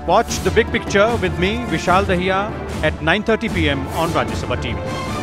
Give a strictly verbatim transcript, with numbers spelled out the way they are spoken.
Watch The Big Picture with me, Vishal Dahiya, at nine thirty p m on Rajya Sabha T V.